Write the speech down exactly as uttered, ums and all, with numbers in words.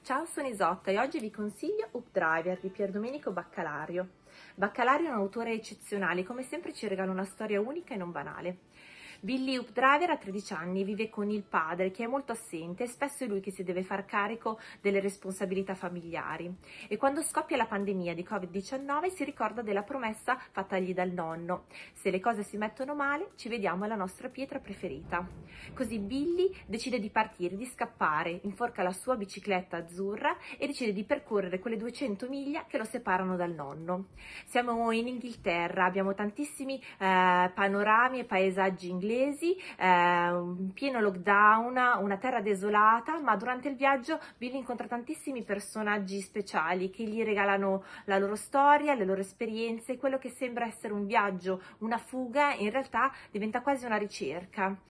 Ciao, sono Isotta e oggi vi consiglio Updriver di Pierdomenico Baccalario. Baccalario è un autore eccezionale, come sempre ci regala una storia unica e non banale. Billy Updriver ha tredici anni, vive con il padre che è molto assente e spesso è lui che si deve far carico delle responsabilità familiari. E quando scoppia la pandemia di covid diciannove si ricorda della promessa fattagli dal nonno: se le cose si mettono male ci vediamo alla nostra pietra preferita. Così Billy decide di partire, di scappare, inforca la sua bicicletta azzurra e decide di percorrere quelle duecento miglia che lo separano dal nonno. Siamo in Inghilterra, abbiamo tantissimi eh, panorami e paesaggi inglesi, eh, un pieno lockdown, una terra desolata, ma durante il viaggio Billy incontra tantissimi personaggi speciali che gli regalano la loro storia, le loro esperienze. Quello che sembra essere un viaggio, una fuga, in realtà diventa quasi una ricerca.